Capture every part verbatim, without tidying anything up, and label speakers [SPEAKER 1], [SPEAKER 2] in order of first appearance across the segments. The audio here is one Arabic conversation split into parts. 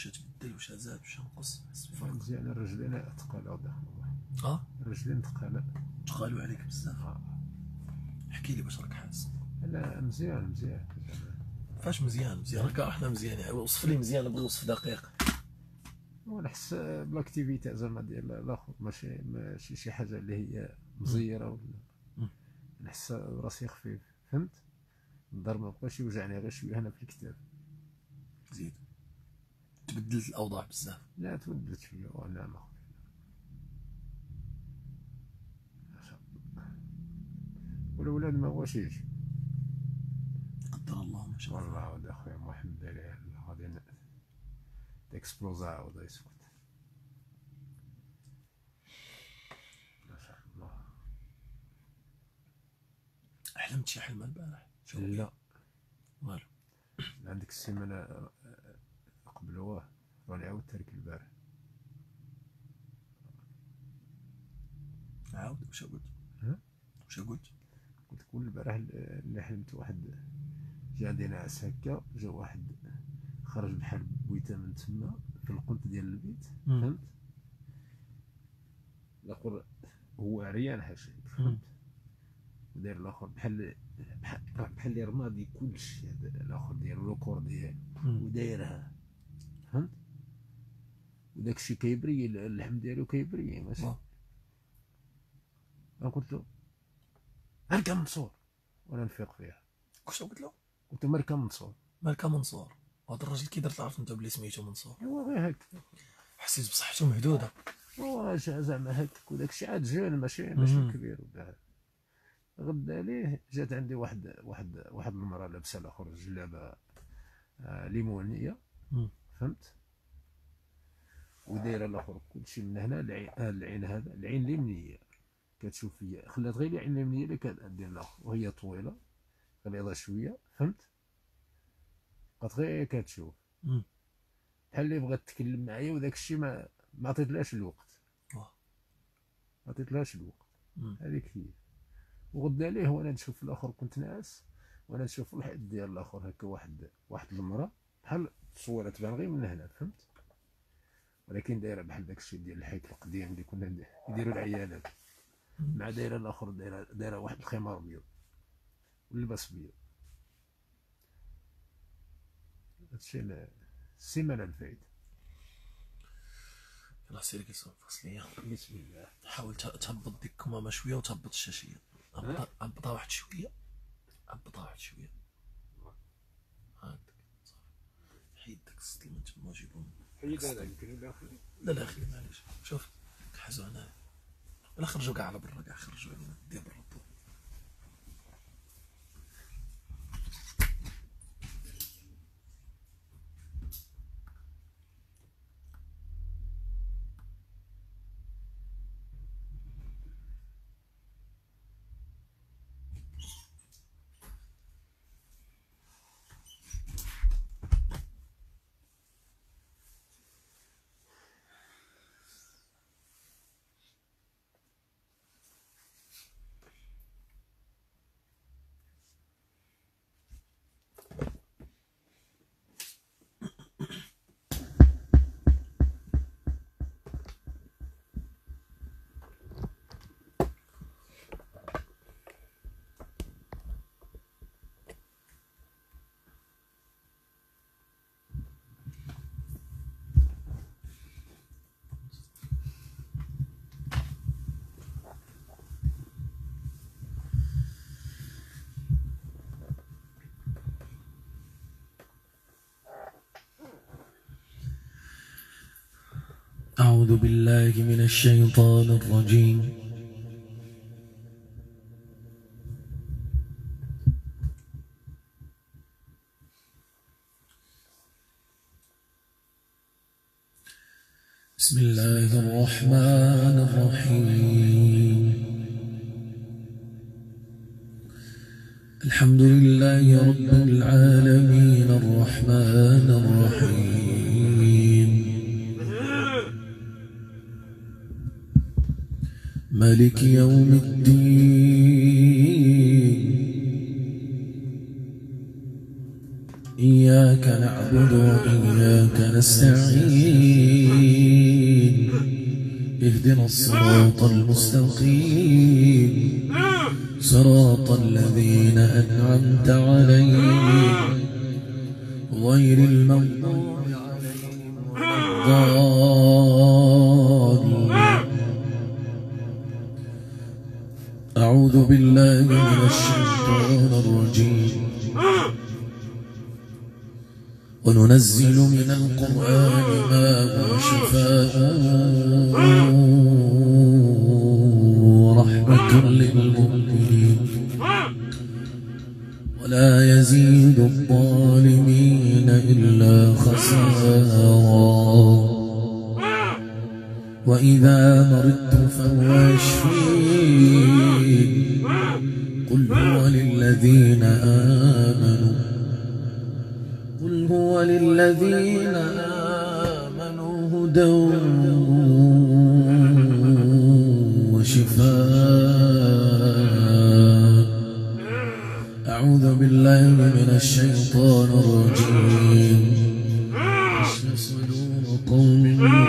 [SPEAKER 1] واش تبدل واش زاد واش نقص؟ حس بفرق.
[SPEAKER 2] مزيان الرجلين ثقال
[SPEAKER 1] اه
[SPEAKER 2] الرجلين ثقال
[SPEAKER 1] تقالوا عليك بزاف. احكي لي باش راك حاس.
[SPEAKER 2] لا مزيان مزيان.
[SPEAKER 1] فاش مزيان مزيان راك احنا مزيانين. وصف لي مزيان بالوصف دقيق.
[SPEAKER 2] ونحس بالاكتيفيتي زعما ديال الاخر ماشي ماشي شي حاجه اللي هي مزيره ولا نحس راسي خفيف فهمت. الضرب ما بقاش يوجعني غير شويه هنا في الكتاب.
[SPEAKER 1] زيد تبدلت الاوضاع بزاف.
[SPEAKER 2] لا تبدلت شويه وانا ما والولاد ما هواش يجي
[SPEAKER 1] قدر الله ما شاء الله.
[SPEAKER 2] والله ولد اخويا محمد عليه غادي تكسبلوزا عاود يسكت ما شاء الله.
[SPEAKER 1] حلمت شي حلم البارح؟
[SPEAKER 2] لا
[SPEAKER 1] والو.
[SPEAKER 2] عندك السيمانه قبل واه راني عاود تارك البارح.
[SPEAKER 1] عاود واش قلت؟
[SPEAKER 2] ها
[SPEAKER 1] واش قلت؟
[SPEAKER 2] قلت لك البارح اللي حلمت واحد جا عندي ناعس هكا، جا واحد خرج بحال بويته من تما في القنت ديال البيت فهمت. الاخر هو عريان حاشاك فهمت، وداير الاخر بحال بحال اللي رمادي كلشي. هذا الاخر ديالو لوكور ديالو ودايرها فهمت، وداك الشيء كيبري اللحم ديالو كيبري ماشي. انا قلت له مالكا منصور وانا نفيق فيها.
[SPEAKER 1] واش قلت له؟
[SPEAKER 2] قلت له مالكا منصور.
[SPEAKER 1] مالكا منصور. وهذا الراجل كي درت عرفت انت بلي سميتو منصور؟
[SPEAKER 2] ايوا غير هكا
[SPEAKER 1] حسيت بصحته مهدوده.
[SPEAKER 2] هو زعما هكاك وداك الشيء عاد جون ماشي ماشي كبير وكاع. غدا ليه جات عندي واحد واحد واحد المراه لابسه الاخر جلابه آه ليمونيه فهمت، ودايره الاخر كلشي من هنا العين, آه العين هذا العين اليمنيه كتشوف فيا، خلات غير العين اليمنيه اللي كدير الاخر وهي طويله غليظه شويه فهمت، بقات غير كتشوف بحال اللي بغات تكلم معايا وداك الشيء ما ما عطيتلهاش الوقت. ما عطيتلهاش الوقت هذيك هي. وغدا ليه وانا نشوف الاخر كنت ناعس وانا نشوف الحيط ديال الاخر هكا واحد واحد المراه بحال التصويره تبان غير من هنا فهمت، ولكن دايره بحال داك الشيء ديال الحيط القديم اللي كنا يديروا العيالات، مع دايره الاخر دايره دايره واحد الخمار ابيض واللباس ابيض. هادشي السيمانه الفايته.
[SPEAKER 1] يلاه سير كيصون فصليه.
[SPEAKER 2] بسم الله.
[SPEAKER 1] حاول تهبط ديك الكمامه شويه وتهبط الشاشيه. هبطها واحد شويه، هبطها واحد شويه هاكداك صافي. حيد داك السطل من تما وجيبو.
[SPEAKER 2] حيد هذا يمكن ولا خلي.
[SPEAKER 1] لا لا خلي معليش. شوف كحزو هنايا ولا خرجوا كاع على برا، كاع خرجوا علينا دير برا. أعوذ بالله من الشيطان الرجيم. بسم الله الرحمن الرحيم. الحمد لله رب العالمين الرحمن الرحيم مالك يوم الدين. إياك نعبد وإياك نستعين اهدنا الصراط المستقيم صراط الذين أنعمت عليهم غير المغضوب عليهم ولا الضالين. أعوذ بالله من الشيطان الرجيم. وننزل من القرآن ما هو شفاء ورحمة للمؤمنين ولا يزيد الظالمين إلا خسارا. وإذا مرضت فهو يشفين قل هو للذين آمنوا قل هو للذين آمنوا هدى وشفاء. أعوذ بالله من الشيطان الرجيم. اشف صدور قوم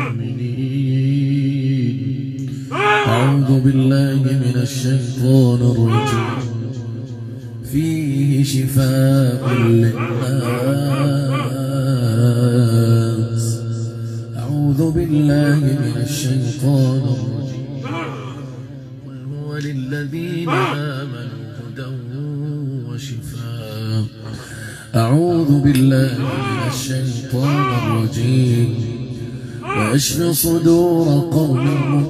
[SPEAKER 1] مؤمنين. أعوذ بالله من الشيطان الرجيم. فيه شفاء للناس. أعوذ بالله من الشيطان الرجيم. قل هو للذين آمنوا هدى وشفاء. أعوذ بالله من الشيطان الرجيم. ويشف صدور قوم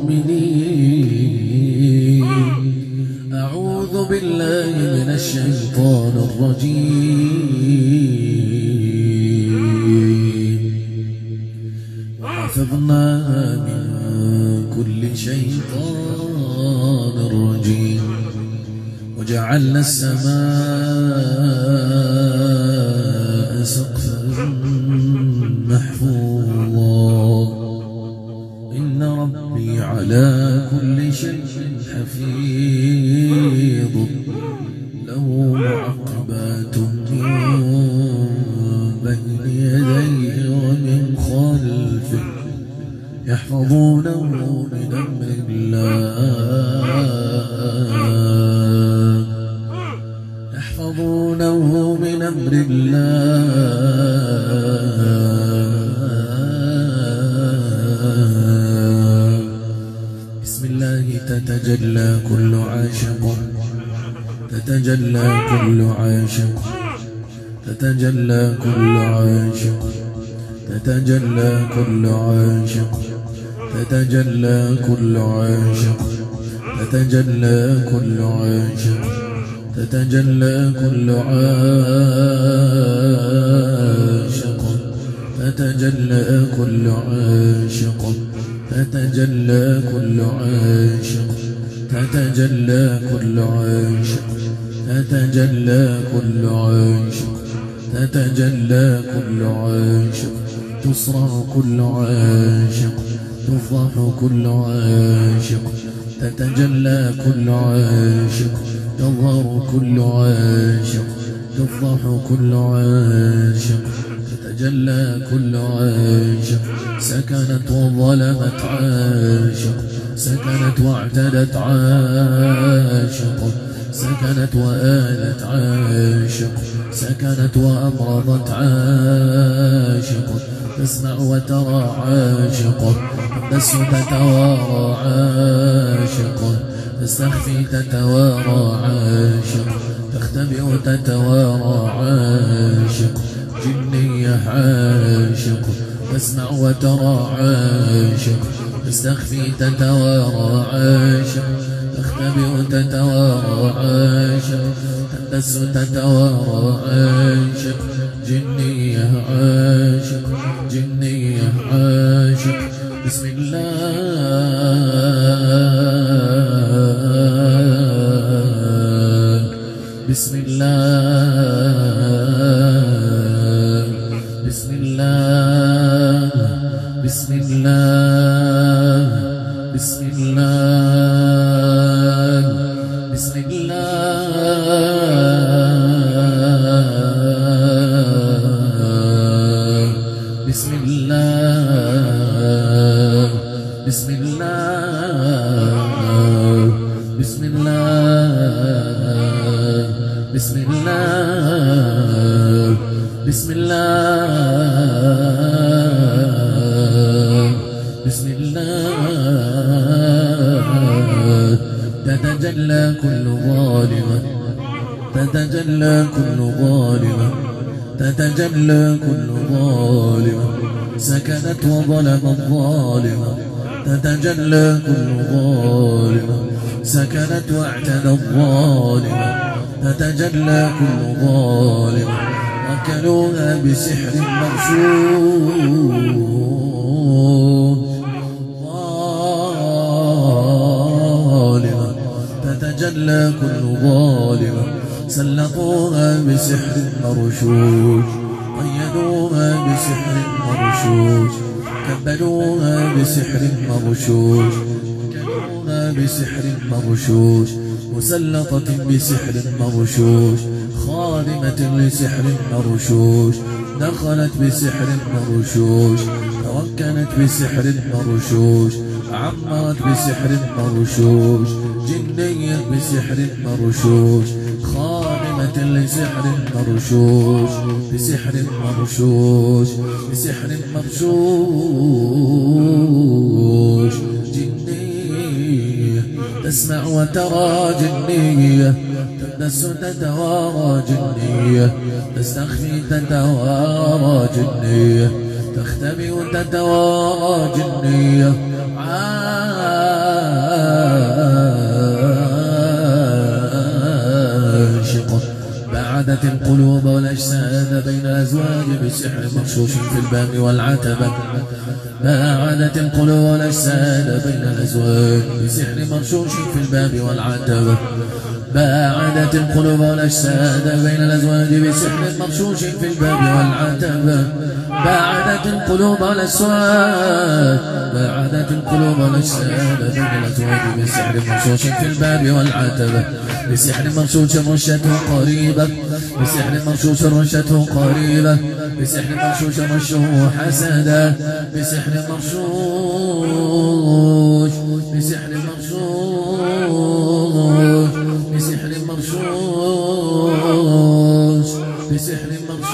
[SPEAKER 1] مؤمنين. أعوذ بالله من الشيطان الرجيم. وحفظناها من كل شيطان رجيم. وجعلنا السماء سقفا محفوظا. إن ربي على كل شيء حفيظ. له معقبات من بين يديه ومن خلفه يحفظونه من أمر الله يحفظونه من أمر الله. بسم الله تتجلى كل عاشق تتجلى كل عاشق تتجلى كل عاشق تتجلى كل عاشق تتجلى كل عاشق تتجلى كل عاشق تتجلى كل عاشق تتجلى كل عاشق تتجلى كل عاشق تتجلى كل عاشق تتجلى كل عاشق تتجلى كل عاشق تصرع كل عاشق تفضح كل عاشق تتجلى كل عاشق تظهر كل عاشق تفضح كل عاشق تتجلى كل عاشق سكنت وظلمت عاشق سكنت واعتدت عاشق سكنت وآلت عاشق سكنت وأمرضت عاشق تسمع وترى عاشق تبس تتوارى عاشق تستخفي تتوارى عاشق تختبئ تتوارى عاشق جنية عاشق تسمع وترى عاشق تستخفي تتوارى عاشق تختبئ تتوارى عاشق تندس تتوارى عاشق جنية عاشق جنية عاشق. بسم الله بسم الله بسم الله بسم الله بسم الله بسم الله بسم الله بسم الله بسم الله بسم الله بسم الله بسم الله تتجلى كل ظالمة تتجلى كل ظالمة تتجلى كل ظالمة سكنت وظلمت ظالمة تتجلى كل ظالمة سكنت واعتدت ظالمة تتجلى كل ظالمة وكلوها بسحر مرشود ظالمة تتجلى كل ظالمة سلطوها بسحر مرشود قيدوها بسحر مرشود كبلوها بسحر مرشود كلوها بسحر مرشود مسلطة بسحر مرشوش خادمة لسحر مرشوش دخلت بسحر مرشوش توكلت بسحر مرشوش عمرت بسحر مرشوش جنية بسحر مرشوش خادمة لسحر مرشوش بسحر مرشوش بسحر مرشوش جنية تسمع وترى جنية تدس تتوارى جنية تستخفي تتوارى جنية تختبئ تتوارى جنية عاشقة بعدت القلوب والأجساد بين الأزواج بسحر مرشوش في الباب والعتبة باعدت القلوب والأجساد بين الأزواج بسحر مرشوش في الباب والعتبة باعدت القلوب والأجساد بين الأزواج بسحر مرشوش في الباب والعتبة باعدت القلوب والأجساد باعدت القلوب والأجساد بين الأزواج بسحر مرشوش في الباب والعتبة بسحر مرشوش رشته قريبة بسحر مرشوش رشته قريبة بسحر مرشوش رشه حسدا بسحر مرشوش بسحر مرشوش بسحر مرشوش بسحر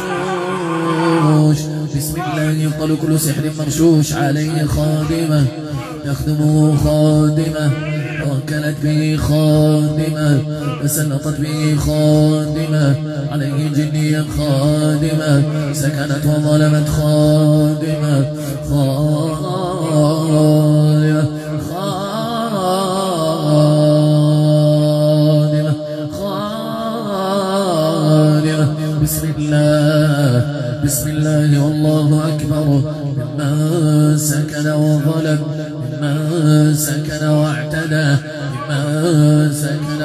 [SPEAKER 1] مرشوش بسم الله يبطل كل سحر مرشوش عليه خادمة تخدمه خادمة وكلت به خادمة وسلطت به خادمة عليه جنيا خادمة سكنت وظلمت خادمة خادمة خادمة خادمة بسم الله بسم الله والله أكبر ممن سكن وظلم ممن سكن واعتدى ممن سكن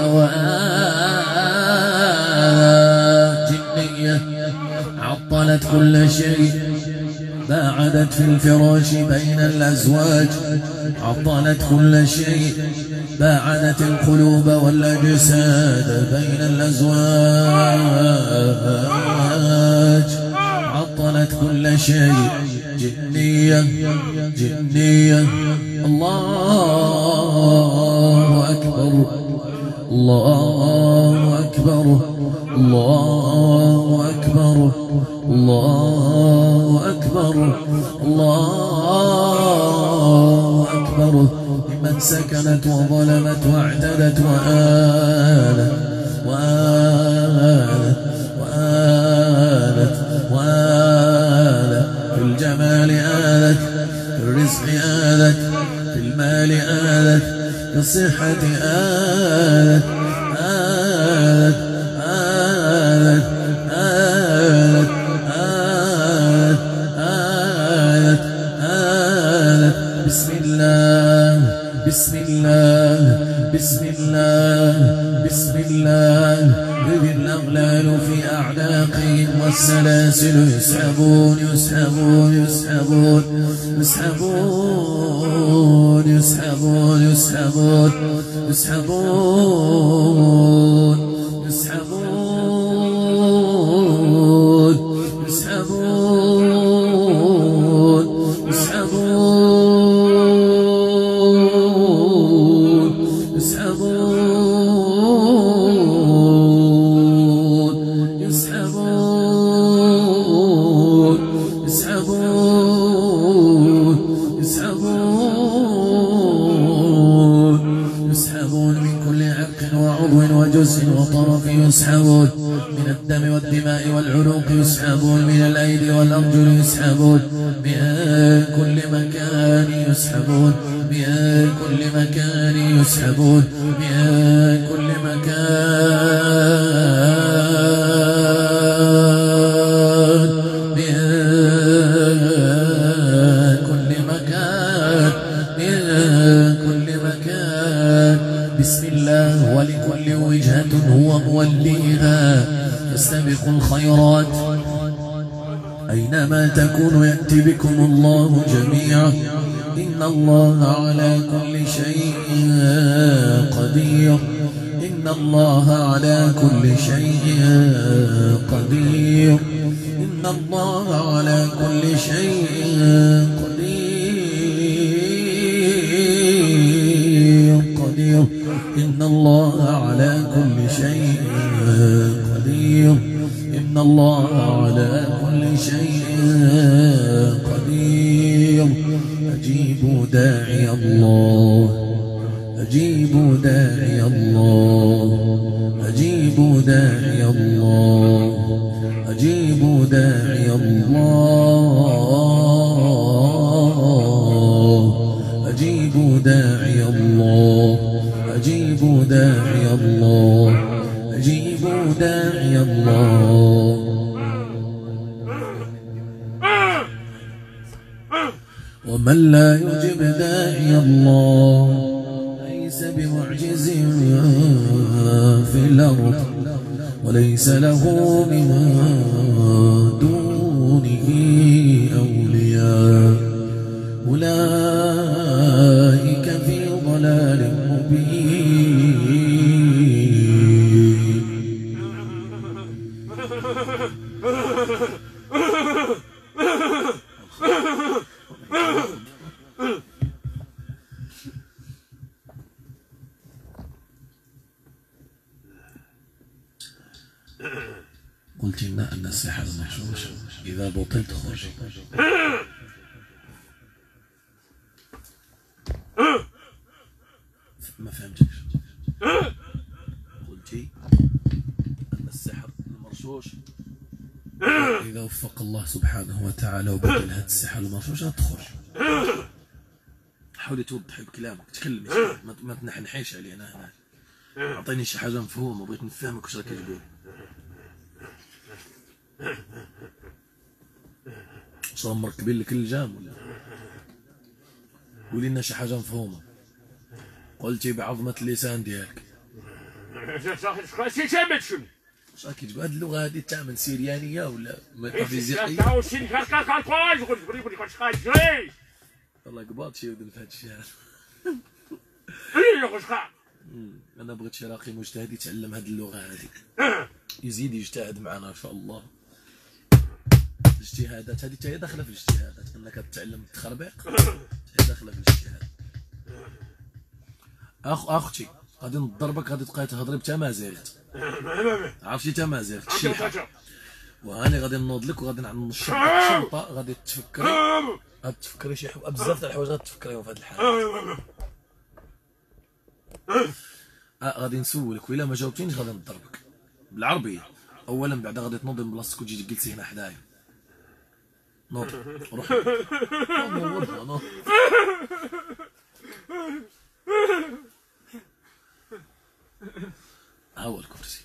[SPEAKER 1] وآل جنية عطلت كل شيء باعدت في الفراش بين الأزواج عطلت كل شيء باعدت القلوب والأجساد بين الأزواج عطلت كل شيء جنية جنية الله أكبر الله أكبر الله أكبر الله أكبر الله أكبر لمن سكنت وظلمت واعتدت وآلت وآلت وآلت وآلت في الجمال آلت في الرزق آلت في المال آلت في الصحة آلت آلت آلت آلت آلت آلت آلت بسم الله بسم الله بسم الله بسم الله إذ الأغلال في أعناقهم والسلاسل يسحبون يسحبون يسحبون يسحبون يسحبون يسحبون يسحبون يسحبون يسحبون يسحبون وجزء وطرف يسحبون من الدم والدماء والعروق يسحبون من الأيدي والأرجل يسحبون من كل مكان يسحبون من كل مكان يسحبون من كل مكان من كل مكان من كل مكان. بسم الله ولكل وجهة هو موليها فاستبقوا الخيرات أينما تكونوا يأتي بكم الله جميعا إن الله على كل شيء قدير إن الله على كل شيء قدير إن الله على كل شيء قدير قدير إن الله على كل شيء قدير إن الله على كل شيء قدير. أجيبوا داعي الله أجيبوا داعي الله أجيبوا داعي الله أجيبوا داعي الله أجيبوا داعي الله أجيبوا داعي الله أجيبوا داعي الله. ومن لا يجب داعي الله ليس بمعجز في الأرض وليس له من دونه أولياء أولئك في ضلال مبين. قلت لنا أن السحر المحشوش إذا بطلت خرج. ما فهمتش. قلتي أن السحر المرشوش إذا وفق الله سبحانه وتعالى وبدل هذا السحر المرشوش تخرج. حاولي توضحي بكلامك تكلمي ما تنحنحيش علينا هنا. أعطيني شي حاجة مفهومة بغيت نفهمك واش راك تقول. واش راهم مركبين لك اللجام ولا؟ قولي لنا شي حاجة مفهومة. قلتي بعظمة اللسان ديالك. واش راكي تقول هاد اللغة هادي تعمل سيريانية ولا ميتافيزيقية؟ والله قباط شي يودن في هاد الشيء هذا. أنا بغيت شي راقي مجتهد يتعلم هاد اللغة هادي يزيد يجتهد معنا إن شاء الله. الاجتهادات هذه حتى هي داخله في الاجتهادات انك تتعلم التخربيق هي داخله في الاجتهاد. اخ اختي غادي نضربك غادي تبقاي تهضري بتمازيغت. عرفتي تمازيغت الشيحه وهاني غادي نوض لك وغادي نشرب الشنطه غادي تفكري غادي تفكري شي حوايج بزاف تاع الحوايج غادي تفكريهم في هذه الحاله. اه غادي نسولك وإلا ما جاوبتينيش غادي نضربك بالعربيه. اولا بعدا غادي تنوضي من بلاصتك وتجي تجلسي هنا حدايا. نوض روح نوض نوض. ها هو الكرسي.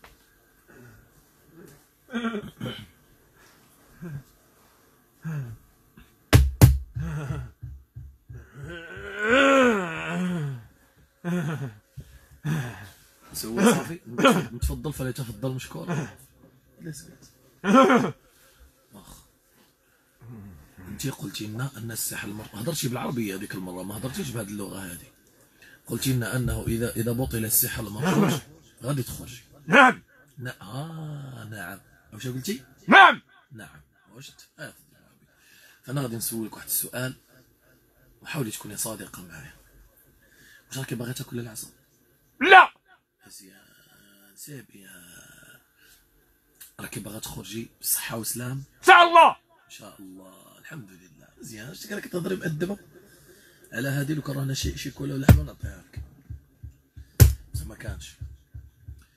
[SPEAKER 1] سوي صافي نتفضل فليتفضل مشكور. اخ انت قلتي لنا ان السحر المر... هضرتي بالعربيه هذيك المره ما هضرتيش بهذه اللغه هذه. قلتي لنا انه اذا اذا بطل السحر المرشوش غادي تخرجي.
[SPEAKER 2] نعم.
[SPEAKER 1] نا... اه نعم. واش قلتي؟
[SPEAKER 2] نعم.
[SPEAKER 1] نعم. واش آه. فانا غادي نسولك واحد السؤال وحاولي تكوني صادقه معايا. واش راكي باغي تاكل العصا؟
[SPEAKER 2] لا.
[SPEAKER 1] مزيان سابي. راكي باغا تخرجي بصحه وسلام؟
[SPEAKER 2] ان شاء الله.
[SPEAKER 1] ان شاء الله. الحمد لله. مزيان. شتي راكي تهضري مأدبه على هذه. لو كان رانا شي شي كولا ولا حاجه نعطيها لك بصح ما كانش.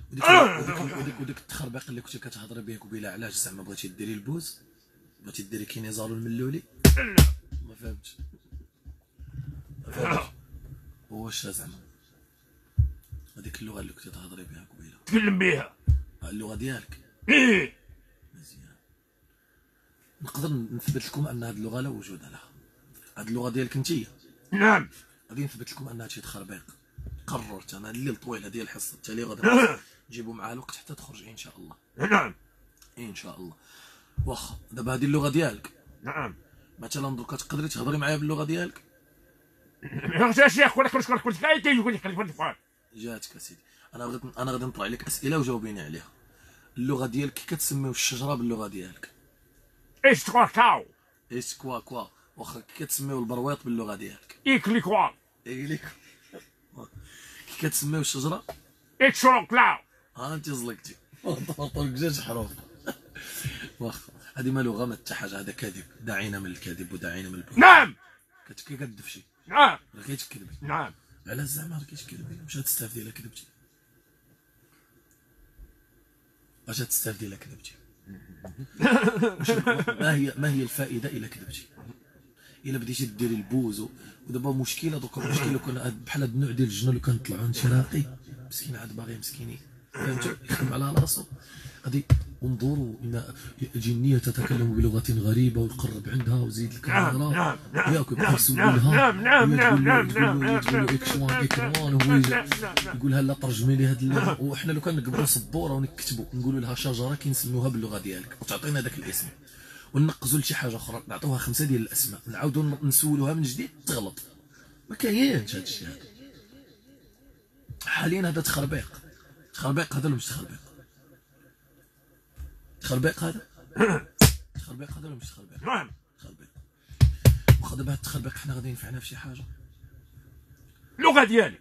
[SPEAKER 1] وديك وديك وديك التخربيق اللي كنتي كتهضري به قبيله، علاش زعما بغيتي ديري البوز؟ بغيتي ديري كينيزالو الملولي؟ ما فهمتش ما فهمتش واش زعما هذيك اللغه اللي كنتي تهضري بها قبيله
[SPEAKER 2] تكلم بها
[SPEAKER 1] اللغه ديالك؟
[SPEAKER 2] ايه
[SPEAKER 1] مزيان. نقدر نثبت لكم ان هذه اللغه لا وجود لها. هذه اللغه ديالك انتيا؟
[SPEAKER 2] نعم.
[SPEAKER 1] غادي نثبت لكم انها شي تخربيق. قررت انا الليل طويل هذه الحصه التاليه غادي نجيبوا معها الوقت حتى تخرج ان شاء الله.
[SPEAKER 2] نعم
[SPEAKER 1] ان شاء الله. واخا دابا هذه اللغه ديالك
[SPEAKER 2] نعم
[SPEAKER 1] مثلا دوكا تقدري تهضري معايا باللغه ديالك؟
[SPEAKER 2] يا شيخ ولا كنت كنت كنت كاين يقول لك كنت
[SPEAKER 1] جاتك اسيدي. انا غادي انا غادي نطلع لك اسئله وجاوبيني عليها. اللغه ديالك كي كتسميو الشجره باللغه ديالك؟
[SPEAKER 2] ايش تقول كاو
[SPEAKER 1] ايش كوا كوا. واخا كي كتسميو البرويط باللغه ديالك؟
[SPEAKER 2] ايكلي كوا
[SPEAKER 1] ايليك. كي كتسميو الشجره؟
[SPEAKER 2] ايك شرون كلاو.
[SPEAKER 1] ها انت زلقتي طرطق جوج حروف. واخا هذه ما لغه ما حتى حاجه، هذا كذب. دعينا من الكذب ودعينا من البهتان.
[SPEAKER 2] نعم
[SPEAKER 1] كتكي كدفشي.
[SPEAKER 2] نعم
[SPEAKER 1] راكي تكذبي.
[SPEAKER 2] نعم.
[SPEAKER 1] علاش زعما راكي تكذبي؟ واش غتستافدي الا كذبتي؟ واش غتستافدي الا كذبتي؟ ما هي ما هي الفائده الا كذبتي؟ الا بديتي ديري البوز ودابا مشكله دوكا المشكله كون بحال هاد النوع ديال الجنون اللي كنطلعوا انت راقي مسكين عاد باغي مسكيني فهمتوا يخدم على راسو غادي انظروا ان جنيه تتكلم بلغه غريبه ويقرب عندها وزيد الكاميرا ياك يبقى يسولها
[SPEAKER 2] نعم نعم نعم نعم
[SPEAKER 1] نعم نعم اكشوان اكروان هو يقول لها ترجمي لي هاد وحنا لو كان نقبلوا سبوره ونكتبوا نقولوا لها شجره كنسميوها باللغه ديالك وتعطينا داك الاسم ونقزوا لشي حاجه اخرى نعطيوها خمسه ديال الاسماء نعاودوا نسولوها من جديد تغلط. ما كاينش هذا الشيء هذا حاليا. هذا تخربيق. تخربيق هذا ولا مش تخربيق؟ تخربيق هذا؟ تخربيق هذا ولا مش تخربيق؟
[SPEAKER 2] نعم
[SPEAKER 1] تخربيق. واخا دابا هاد التخربيق حنا غادي ينفعنا في شي حاجه؟
[SPEAKER 2] اللغه ديالي.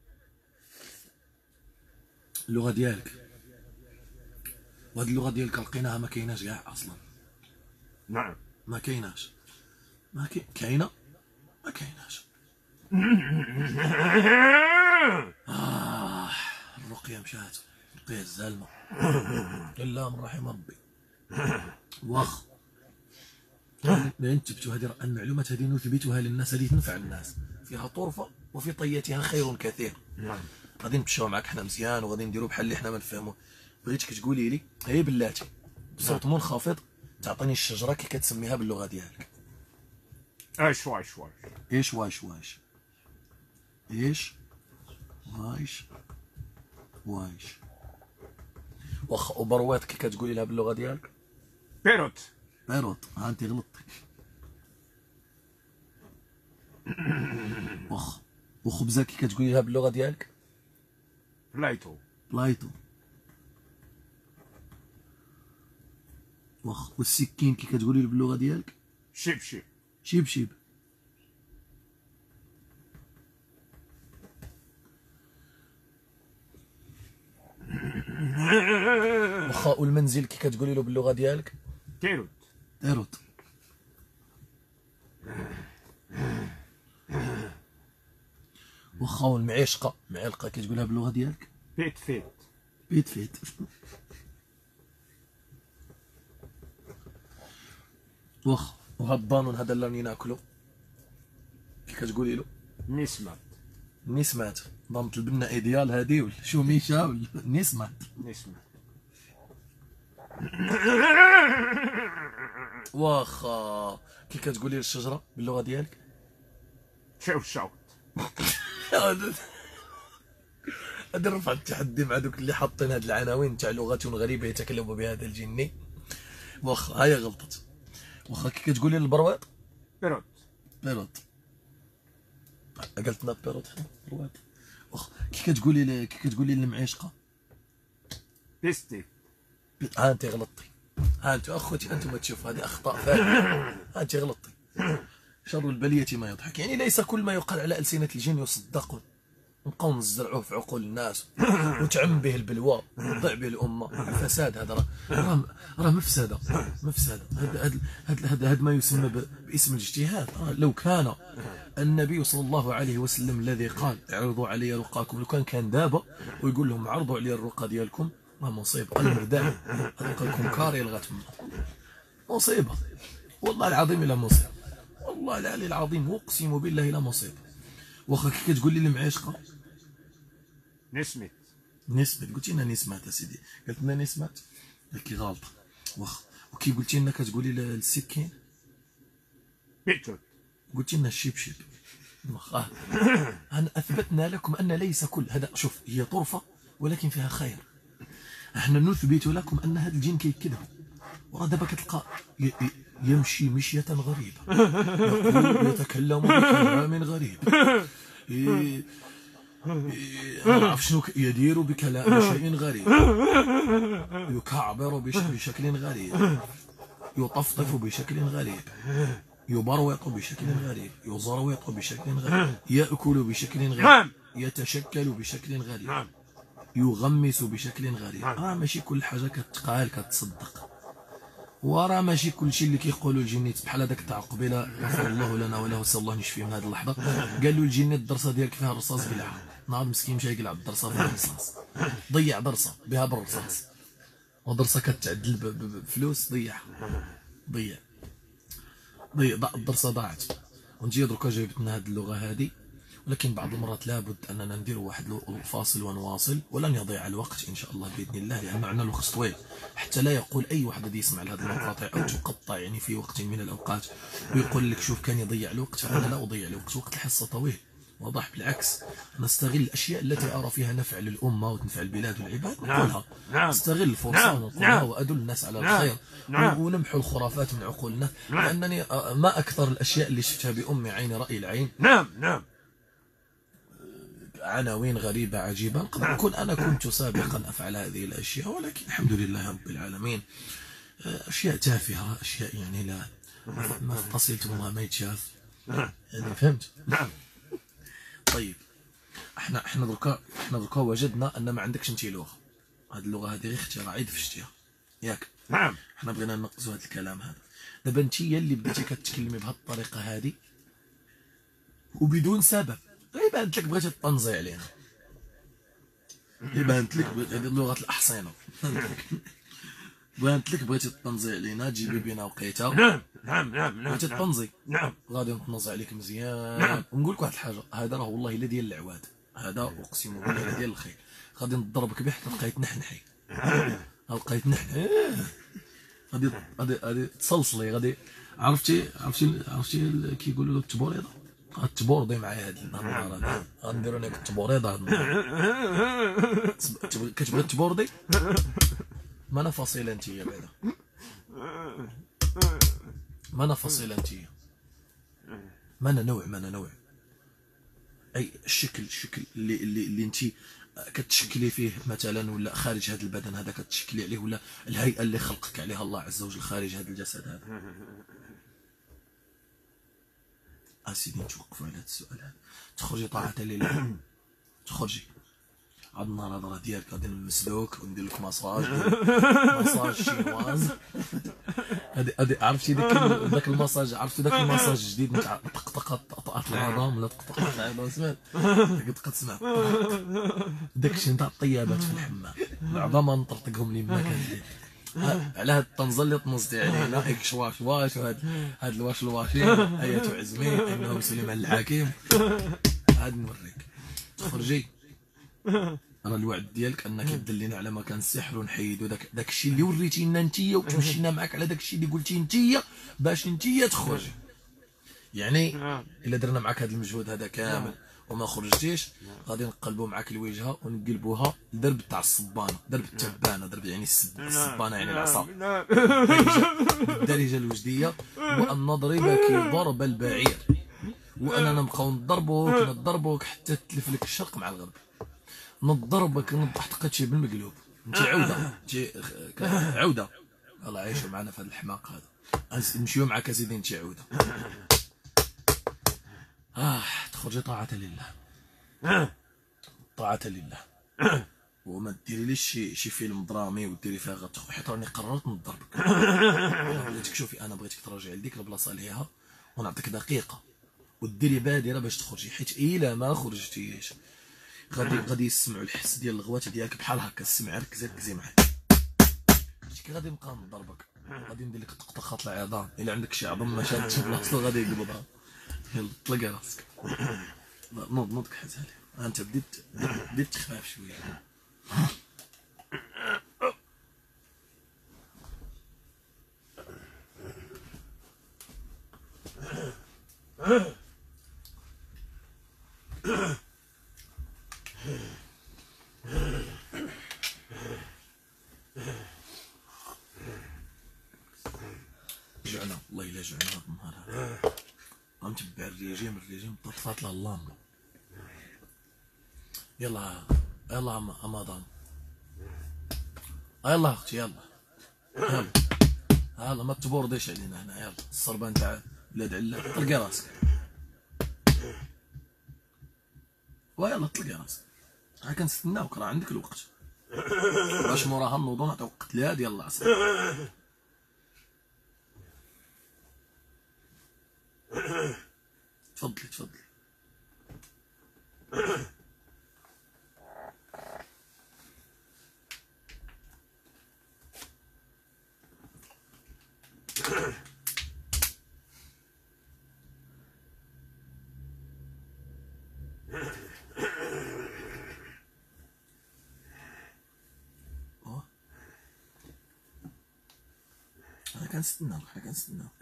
[SPEAKER 1] اللغه ديالك وهاد اللغه ديالك لقيناها ما كايناش كاع اصلا.
[SPEAKER 2] نعم
[SPEAKER 1] ما كايناش. ما كاين كاينه ما كايناش. آه الرقيه مشات الرقيه الزالمه الا من رحم ربي. واخ ننتبتوا هذه المعلومات هذه نثبتها للناس هذه تنفع الناس فيها طرفه وفي طياتها خير كثير. غادي نمشيو معاك حنا مزيان وغادي نديرو بحال اللي حنا ما نفهمو. بغيتك تقولي لي هي بلاتي بصوت منخفض تعطيني الشجره كي كتسميها باللغه ديالك.
[SPEAKER 2] ايش واش واش
[SPEAKER 1] ايش واش واش ايش واش واش. واخا وبروات كي كتقولي لها باللغه ديالك؟
[SPEAKER 2] بيروت.
[SPEAKER 1] بيروت. ها انت غلطتي. واخا وخبزه كي كتقولي لها باللغه ديالك؟
[SPEAKER 2] بلايتو.
[SPEAKER 1] بلايتو. واخا والسكين كي كتقولي له باللغه ديالك؟
[SPEAKER 2] شبشب.
[SPEAKER 1] شبشب. واخا والمنزل كي كتقولي له باللغه ديالك؟
[SPEAKER 2] تيروت.
[SPEAKER 1] تيروت. واخا والمعيشقه معلقه كي تقولها باللغه ديالك؟
[SPEAKER 2] بيت فيت.
[SPEAKER 1] بيت فيت. واخا وهاد الضانون هذا اللي راني ناكلو كي كتقولي له؟
[SPEAKER 2] نسمات.
[SPEAKER 1] نسمات. ضمت البنه ايديال هادي ولا شو ميشا ولا نسمات؟
[SPEAKER 2] نسمات.
[SPEAKER 1] واخا كي كتقولي للشجره باللغه ديالك؟
[SPEAKER 2] شاو شاوت.
[SPEAKER 1] هذا رفع التحدي مع دوك اللي حاطين هاد العناوين تاع لغات غريبه يتكلم بها هذا الجني. واخا هاي غلطت. واخا كي كتقولي للبرويط؟
[SPEAKER 2] بيروت.
[SPEAKER 1] بيروت. قلت لنا بيروت حنا برويط. واخا كي كتقولي كي كتقولي للمعيشقه؟
[SPEAKER 2] بيستي.
[SPEAKER 1] ها انت غلطتي. ها انت اخوتي انتم تشوفوا هذه اخطاء فادحه. ها انت غلطتي. شر البليه ما يضحك. يعني ليس كل ما يقال على السنه الجن يصدق. نبقاو نزرعوه في عقول الناس وتعم به البلوى وتضيع به الامه. فساد هذا، راه راه مفسده مفسده. هذا هذا هذا ما يسمى باسم الاجتهاد. لو كان النبي صلى الله عليه وسلم الذي قال اعرضوا علي رقاكم، لو كان كان دابا ويقول لهم عرضوا علي الرقى ديالكم، راه مصيبه. المرداع هذوك الكنكاري لغا تما، مصيبه والله العظيم الا مصيبه، والله العلي العظيم اقسم بالله الا مصيبه. واخا كي كتقول لي المعيشقه
[SPEAKER 2] نسمت
[SPEAKER 1] نسمت، قلتي لنا نسمات اسيدي، قالت لنا نسمات كي غالطه. واخا وكي قلتي لنا كتقولي السكين
[SPEAKER 2] بيتوت،
[SPEAKER 1] قلتي لنا الشبشب. واخا انا اثبتنا لكم ان ليس كل هذا، شوف هي طرفه ولكن فيها خير. احنا نثبت لكم ان هذا الجن كيكذب. وراه دابا كتلقى يمشي مشيه غريبه، يقول يتكلم بكلام غريب، ما عرف شنو يدير بكلام شيء غريب، يكعبر بشكل غريب، يطفطف بشكل غريب، يبروط بشكل غريب، يزروط بشكل غريب، يأكل بشكل غريب، يتشكل بشكل غريب، يغمس بشكل غريب. راه ماشي كل حاجه كتقال كتصدق، وراه ماشي كلشي اللي كيقولوا الجنيت بحال هذاك تاع قبيله غفر الله لنا وله، نسال الله نشفيه من هذه اللحظه. قال له الجنيت الدرسه ديالك فيها الرصاص قلعها، ناض مسكين مشى يقلع الدرسه فيها الرصاص، ضيع درسه بها بالرصاص، ودرسه كتعدل بفلوس ضيعها، ضيع ضيع الدرسه ضاعت. ونجي دركا جايبت لنا هذه اللغه هذه، ولكن بعض المرات لابد اننا نديروا واحد الفاصل ونواصل، ولن يضيع الوقت ان شاء الله باذن الله، لان معنا الوقت طويل، حتى لا يقول اي واحد الذي يسمع لهذه المقاطع او تقطع يعني في وقت من الاوقات ويقول لك شوف كان يضيع الوقت. فانا لا اضيع الوقت، وقت الحصه طويل واضح، بالعكس نستغل الاشياء التي ارى فيها نفع للامه وتنفع البلاد والعباد نقولها. نستغل الفرصه ونقولها وادل الناس على الخير ونمحو الخرافات من عقولنا، لانني ما اكثر الاشياء اللي شفتها بام عيني راي العين.
[SPEAKER 2] نعم نعم
[SPEAKER 1] عناوين غريبة عجيبة. قد أكون أنا كنت سابقا أفعل هذه الأشياء، ولكن الحمد لله رب العالمين أشياء تافهة، أشياء يعني لا ما اتصلت وما ما يتشاف يعني، فهمت؟
[SPEAKER 2] نعم.
[SPEAKER 1] طيب احنا احنا دركا احنا دركا وجدنا أن ما عندكش انتي لغة، هذه اللغة هذه غير اختراع عيد فشتيها ياك؟
[SPEAKER 2] نعم.
[SPEAKER 1] احنا بغينا ننقصوا هذا الكلام هذا. دابا انت هي اللي بديتي كتكلمي بهذه الطريقة هذه وبدون سبب، يبانت لك بغيتي تطنزي علينا، يبانت لك هذه لغه الاحصنه بانت لك بغيتي تطنزي علينا، تجيبي بينا وقيته.
[SPEAKER 2] نعم نعم نعم
[SPEAKER 1] بغيتي تطنزي.
[SPEAKER 2] نعم
[SPEAKER 1] غادي نطنز عليك مزيان.
[SPEAKER 2] نعم.
[SPEAKER 1] ونقول لك واحد الحاجه، هذا راه والله الا ديال العواد، هذا اقسم بالله ديال الخير. غادي نضربك به حتى بقيت نحنحي، بقيت نحنحي غادي غادي غادي تصلصلي. غادي عرفتي عرفتي عرفتي كيقولوا له التبوريضه، غتبوردي معايا هاد النهار هذا، غنديرو لك التبوريضه هاد النهار. كتبغي تبوردي؟ ما انا فصيله انتيا بعدا، ما انا فصيله انتيا، ما انا نوع ما انا نوع اي الشكل الشكل اللي اللي اللي انت كتشكلي فيه مثلا، ولا خارج هذا البدن هذا كتشكلي عليه، ولا الهيئه اللي خلقك عليها الله عز وجل خارج هذا الجسد هذا. اسيدي نتوقفوا على هذا السؤال هذا. تخرجي طاعة لله، تخرجي هاد النهار هذا راه ديالك، غادي نمسلوك وندير لك مساج، مساج شينواز. هادي هادي عرفتي داك داك المساج، عرفتي داك المساج الجديد نتاع طقطقه طقطقه العظام ولا طقطقه العظام، سمعت كنت كتسمع داكشي نتاع الطيابات في الحمام، العظام نطرطقهم لي ما كان على هاد الطنزه اللي طنزتي علينا، هيك شواش واش وهاد هاد الواش الواشين ايات عزمي انه سليمان الحكيم. هاد نوريك تخرجي، راه الوعد ديالك انك تدلينا على مكان السحر ونحيدو داك داكشي اللي وريتينا انتيا وتمشينا معاك على داكشي اللي قلتي انتيا باش انتيا تخرجي. يعني الا درنا معاك هذا المجهود هذا كامل وما خرجتيش، غادي نقلبوا معاك الوجهه ونقلبوها لدرب تاع الصبانه، درب التبانه، درب يعني الصبانه يعني العصا بالدارجه الوجديه، وان نضربك ضرب البعير، واننا نبقاو نضربوك نضربوك حتى تلف لك الشرق مع الغرب، نضربك نضحك شي بالمقلوب. انت عوده انت عوده، الله عايشوا معنا في هذا الحماق هذا، نمشيو معاك اسيدي انت عوده. اه تخرجي طاعة لله.
[SPEAKER 3] طاعة لله. وما ديريليش شي شي فيلم درامي وديري فيها غتخو، حيت راني قررت نضربك. انا بغيتك، شوفي انا بغيتك تراجع لديك البلاصه ليها ونعطيك دقيقه وديري بادره باش تخرجي، حيت الا ما خرجتيش غادي غادي يسمعوا الحس ديال الغوات ديالك بحال هكا. السمع ركزي ركزي معايا، كي غادي نبقى نضربك غادي ندير لك طقطقات العظام. الا عندك شي عظم ما شادش بلاصتو غادي يقبضها. يلا طلقي راسك، نوض نوض كحز عليه. انت بديت بديت تخاف شويه. جوعنا والله الا جوعنا هاد النهار هذا. غنتبع الريجيم الريجيم طفات له اللامبه. يلا يلا امادان، يلا اختي يلا يلا يلا ما تبورديش علينا هنا. يلا الصربان تاع بلاد علا، طلقي راسك ويلا طلقي راسك. راه كنستناوك، راه عندك الوقت باش موراها نوضو نعطيو وقت لهاد. يلا عصر تفضلي تفضلي. انا كنستناوك انا كنستناوك.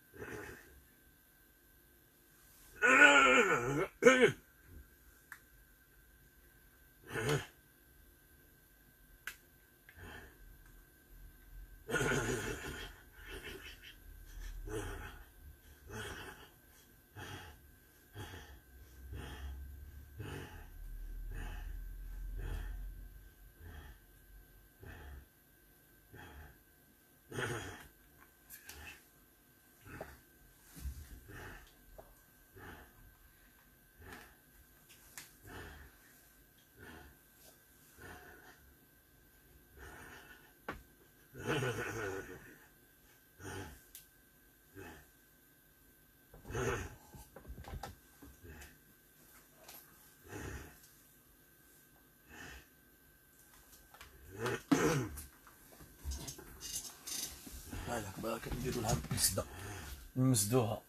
[SPEAKER 3] هاك باك نديرو لها مسده نمسدوها.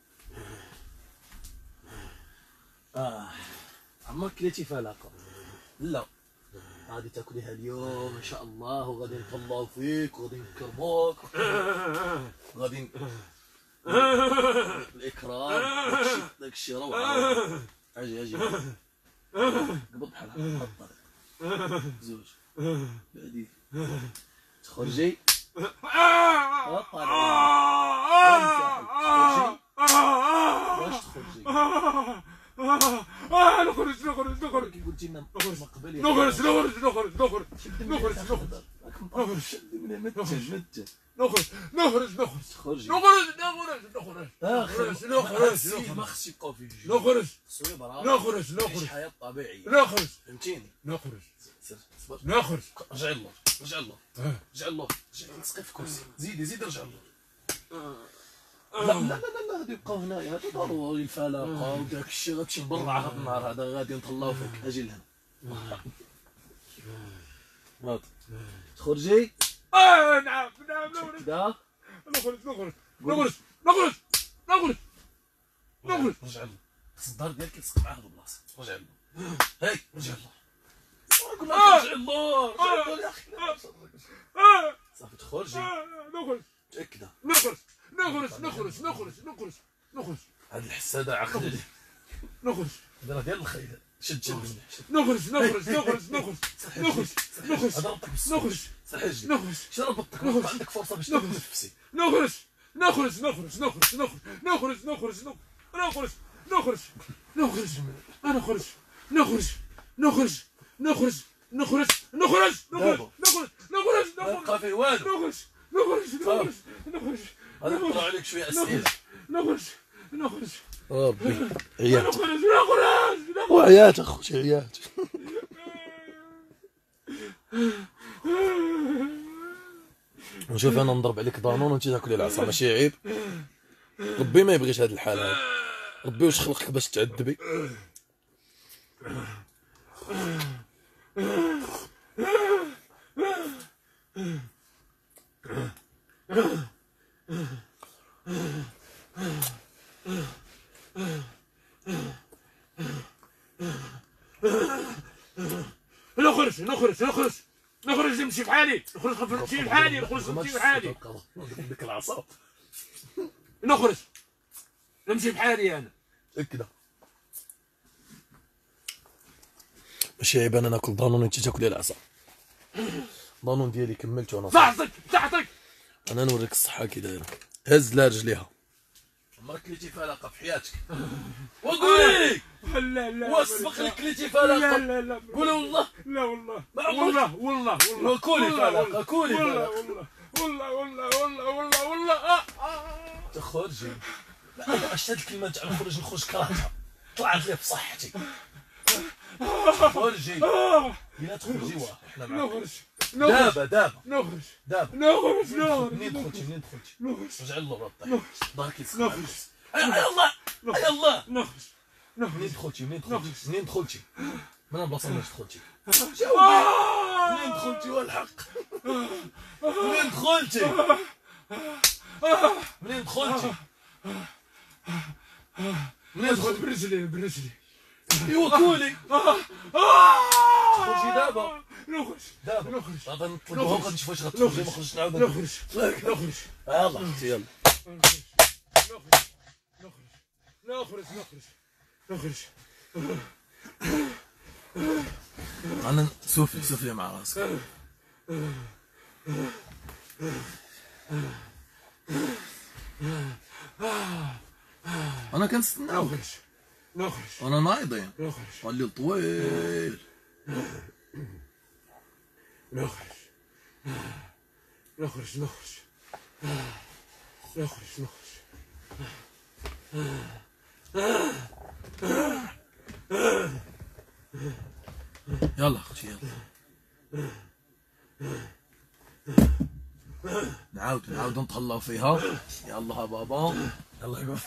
[SPEAKER 3] اه عمرك كليتي فلاقه؟ لا غادي تاكليها اليوم ان شاء الله، وغادي نطلعو فيك وغادي نكرموك غادي الاكرام داكشي روعه. اجي اجي قبض بحال هكا الطريق زوج بعدي تخرجي الطريق واش تخرجي.
[SPEAKER 2] اه نخرج نخرج نخرج
[SPEAKER 3] كي قلتي لنا ما قبل
[SPEAKER 2] نخرج نخرج نخرج نخرج نخرج
[SPEAKER 3] نخرج نخرج
[SPEAKER 2] نخرج نخرج نخرج
[SPEAKER 3] تخرجي
[SPEAKER 2] نخرج نخرج نخرج
[SPEAKER 3] نخرج
[SPEAKER 2] نخرج
[SPEAKER 3] ما خصش يبقاو فيه
[SPEAKER 2] نخرج
[SPEAKER 3] خصو يبرا
[SPEAKER 2] نخرج
[SPEAKER 3] نعيش
[SPEAKER 2] نخرج
[SPEAKER 3] حياة طبيعية.
[SPEAKER 2] نخرج
[SPEAKER 3] فهمتيني.
[SPEAKER 2] نخرج
[SPEAKER 3] سير صبر
[SPEAKER 2] نخرج
[SPEAKER 3] رجعي اللور رجعي اللور رجعي اللور رجعي تسقي في كرسي زيدي زيدي رجعي اللور. لا لا لا لا غادي يبقاو هنايا هادو ضروري الفلاقة وداك الشيء غتمشي برا هاد النهار هذا غادي نطلعو فيك. اجي لهنا ناض تخرجي.
[SPEAKER 2] اه نعم نعم نخرج
[SPEAKER 3] كدا
[SPEAKER 2] نخرج نخرج نخرج نخرج نخرج نخرج.
[SPEAKER 3] رجع اللور خص الدار ديالك يلصق مع هاد البلاصة. رجع اللور هاي رجع اللور قلنا رجع اللور رجع اللور يا اخي صافي تخرجي
[SPEAKER 2] نخرج
[SPEAKER 3] متأكدة.
[SPEAKER 2] نخرج نخرج نخرج نخرج نخرج نخرج.
[SPEAKER 3] هاد الحسادة عقل
[SPEAKER 2] نخرج
[SPEAKER 3] هذا ديال الخير. شد شد
[SPEAKER 2] نخرج نخرج نخرج نخرج نخرج نخرج
[SPEAKER 3] هذا ربطك
[SPEAKER 2] نخرج
[SPEAKER 3] صحيح
[SPEAKER 2] نخرج
[SPEAKER 3] شنو ربطك ما عندك فرصة باش تنفسي.
[SPEAKER 2] نخرج نخرج نخرج نخرج نخرج نخرج نخرج نخرج نخرج نخرج انا خرج نخرج نخرج نخرج نخرج نخرج نخرج نخرج نخرج
[SPEAKER 3] ما يبقى فيه والو.
[SPEAKER 2] نخرج نخرج نخرج نخرج
[SPEAKER 3] غادي نطلعوا عليك شوية أسئلة.
[SPEAKER 2] نخرج نخرج
[SPEAKER 3] ربي عيات
[SPEAKER 2] نخرج نخرج
[SPEAKER 3] وعيات اخوتي عيات. ونشوف انا نضرب عليك دانون وانت تاكل العصا، ماشي عيب. ربي ما يبغيش هاد الحال هذا، ربي واش خلقك باش تعذبي.
[SPEAKER 2] نخرج نخرج نخرج نخرج نمشي بحالي، نخرج نمشي بحالي، نخرج نمشي بحالي،
[SPEAKER 3] ديك العصا
[SPEAKER 2] نخرج نمشي بحالي انا
[SPEAKER 3] هكذا. ماشي عيب انا ناكل دانون وانت تاكلي العصا. دانون ديالي كملت وانا
[SPEAKER 2] صحتك صحتك.
[SPEAKER 3] انا نوريك الصحه كي دايره. هز لها رجليها. عمرك كليتي فلقه في حياتك؟ وقولي
[SPEAKER 2] لا لا
[SPEAKER 3] واش سبق لك كليتي فلقه؟
[SPEAKER 2] لا لا لا
[SPEAKER 3] قولي والله.
[SPEAKER 2] لا والله
[SPEAKER 3] ما عمرك؟
[SPEAKER 2] والله والله والله
[SPEAKER 3] كولي فلقه كولي
[SPEAKER 2] والله
[SPEAKER 3] فلقه.
[SPEAKER 2] والله والله والله والله والله آه آه.
[SPEAKER 3] تخرجي. لا انا اش هاد الكلمه تاع نخرج نخرج كرهتها، طلعت لي بصحتي. خرجي بلا تخرجي واه حنا معاك.
[SPEAKER 2] نخرج
[SPEAKER 3] دابا دابا
[SPEAKER 2] نخرج
[SPEAKER 3] دابا
[SPEAKER 2] نخرج نخرج
[SPEAKER 3] منين دخلتي منين دخلتي؟
[SPEAKER 2] نخرج
[SPEAKER 3] رجع للورا طيح ظهرك يتسخن.
[SPEAKER 2] نخرج
[SPEAKER 3] يلا يلا
[SPEAKER 2] نخرج
[SPEAKER 3] منين
[SPEAKER 2] نخرج
[SPEAKER 3] دخلتي منين دخلتي منين دخلتي؟ من البلاصه منين دخلتي؟
[SPEAKER 2] آه.
[SPEAKER 3] منين دخلتي والحق؟ منين دخلتي؟ منين دخلتي؟ منين
[SPEAKER 2] ندخل
[SPEAKER 3] دخلتي؟
[SPEAKER 2] برجلي برجلي.
[SPEAKER 3] ايوا كولي. خرجي دابا
[SPEAKER 2] نخرج
[SPEAKER 3] دابا
[SPEAKER 2] نخرج
[SPEAKER 3] غادي نطلقوها وغادي نشوف واش غتخرجي. ما خرجتش نعاود
[SPEAKER 2] نخرج نخرج
[SPEAKER 3] يلا اختي يلا.
[SPEAKER 2] نخرج نخرج نخرج.
[SPEAKER 3] انا سوفي سوفي مع راسك. انا كنستناو
[SPEAKER 2] نخرج نخرج
[SPEAKER 3] انا نايضين
[SPEAKER 2] نخرج
[SPEAKER 3] الليل طويل.
[SPEAKER 2] نخرج نخرج نخرج نخرج نخرج.
[SPEAKER 3] يلا اختي يلا. نعاود نعاود نتهلاو فيها. يلا بابا يلا قف.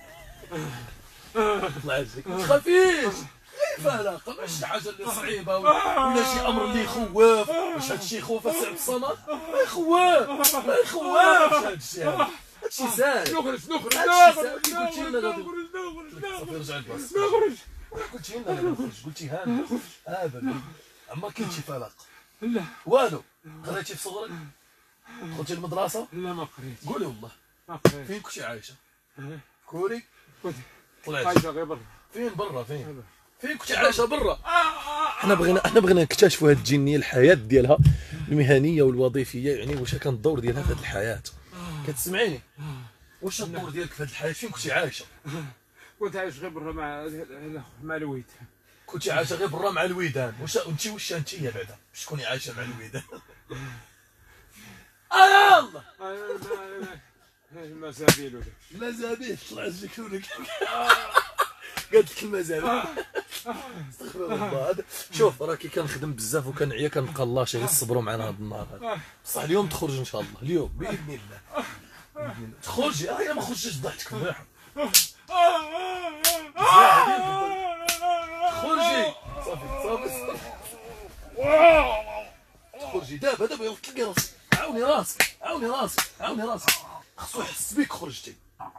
[SPEAKER 3] طلع رجلك ما تخافيش. فلقه ماشي شي حاجه اللي صعيبه ولا شي امر اللي يخوف. واش هادشي يخوف سعد الصمد؟ ما يخوف ما يخوفش هادشي. هادشي ساهل.
[SPEAKER 2] نخرج نخرج
[SPEAKER 3] هادشي
[SPEAKER 2] نخرج
[SPEAKER 3] ساهل. قلتي لنا غادي
[SPEAKER 2] نخرج
[SPEAKER 3] صافي رجع للبلاصه.
[SPEAKER 2] نخرج
[SPEAKER 3] قلتي لنا غادي نخرج. قلتي هاني ابدا عمرك كنتي فلق
[SPEAKER 2] لا
[SPEAKER 3] والو. قريتي في صغرك؟ دخلتي المدرسه؟
[SPEAKER 2] لا ما قريت
[SPEAKER 3] قولي والله.
[SPEAKER 2] ما قريت.
[SPEAKER 3] فين كنتي عايشه؟ في كوري؟
[SPEAKER 2] كنت
[SPEAKER 3] طلعتي
[SPEAKER 2] عايشة غير برا.
[SPEAKER 3] فين برا؟ فين؟ فين كنتي عايشه برا؟ حنا بغينا حنا بغينا نكتشفوا هاد الجنيه الحياه ديالها المهنيه والوظيفيه، يعني واش كان الدور ديالها في هاد الحياه. كتسمعيني؟ واش الدور ديالك في هاد الحياه؟ فين كنتي عايشه؟
[SPEAKER 2] كنت عايش غير برا مع مع الويد.
[SPEAKER 3] كنتي عايشه غير برا مع الويدان. واش انت واش انت بعدا باش تكوني عايشه مع الويدان؟ اه يلا
[SPEAKER 2] المزابيل ولا
[SPEAKER 3] المزابيل. طلع رجلك ولك قالت لك المزابيل. استغفر الله. هذا شوف راه كي كنخدم بزاف وكنعيا كنبقى الله شي صبروا معنا هذا النهار هذا. بصح اليوم تخرج ان شاء الله. اليوم باذن الله باذن الله تخرجي. اه ما خرجتش ضحكتك مليح. خرجي صافي صافي تخرجي دابا دابا يلا تلقي راسك. عاوني راسك عاوني راسك عاوني راسك. خصو يحس بيك خرجتي.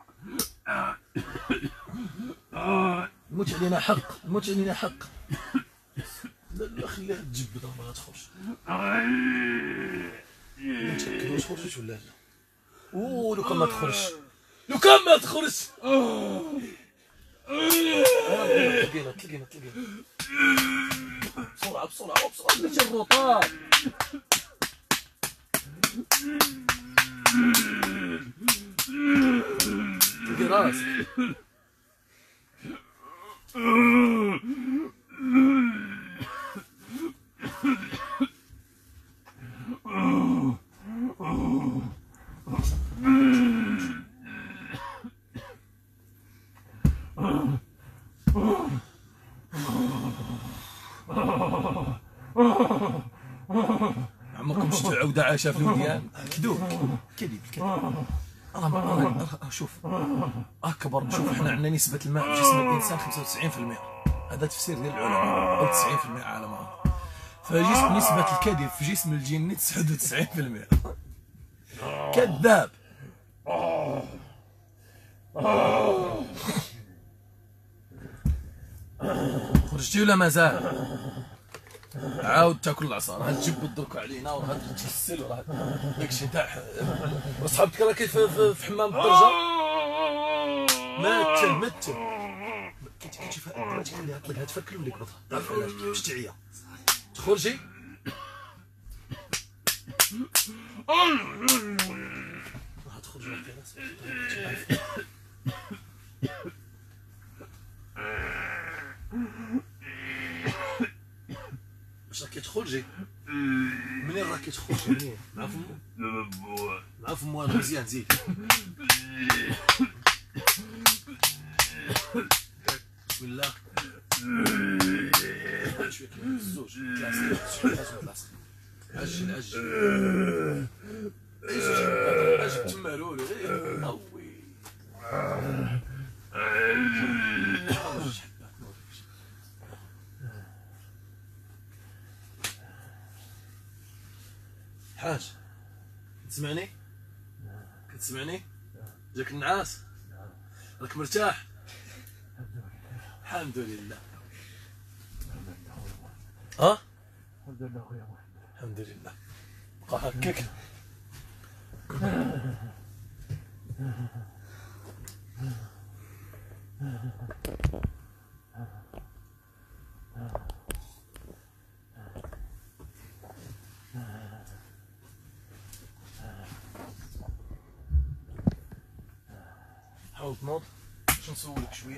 [SPEAKER 3] الموت علينا حق الموت علينا حق. لا لا خليها تجبد راه ما غتخرج. متأكد واش خرجت ولا لا؟ اوه لو كان ما تخرج لو كان ما تخرج. تلقينا تلقينا تلقينا بسرعة بسرعة بسرعة. ماشي الروطان. تلقي راسك. عمركم شفتوا عوده عاشه في الوديان؟ كذوب كذب الكذب. راه شوف اكبر، شوف احنا عندنا نسبه الماء في جسم الانسان خمسة وتسعين بالمئة، هذا تفسير ديال العلماء، او تسعين بالمئة على ما اظن. فجسم نسبه الكذب في جسم الجن تسعة وتسعين بالمئة. كذاب. خرجتي ولا مازال؟ عاود تاكل العصا، راه تجبد درك علينا وراه تغسل وراه داكشي تاع وصحابتك راه كيف في حمام الدرجه. ماتل ماتل كتشوف بغيتك اللي هطلقها تفكر وليك بطها، عارف علاش باش تعيا تخرجي. غتخرج واش راك كتخرجي؟ منين راك كتخرجي؟ منين؟ مع فمو؟ مع فمو مزيان زيد. بسم الله. شويه الزوج ثلاثة شويه ثلاثة عجل عجل عجل تما لولو غير نوي. حاج كتسمعني؟ كتسمعني؟ جاك النعاس؟ راك مرتاح؟ الحمد لله. ها؟
[SPEAKER 2] الحمد لله خويا محمد.
[SPEAKER 3] الحمد لله. بقى هكاك. حاول تنوض باش نسولك شويه.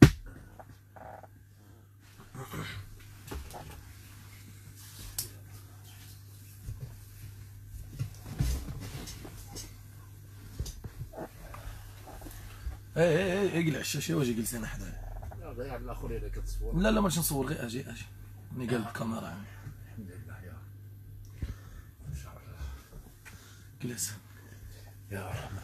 [SPEAKER 3] اي اي اي اقلع الشاشه واجي جلس انا حدايا.
[SPEAKER 2] ضيع الاخر اذا كتصور.
[SPEAKER 3] لا لا ماشي نصور غير اجي اجي ملي قال الكاميرا عامي.
[SPEAKER 2] الحمد لله يا ان شاء الله.
[SPEAKER 3] جلس
[SPEAKER 2] يا رحمة.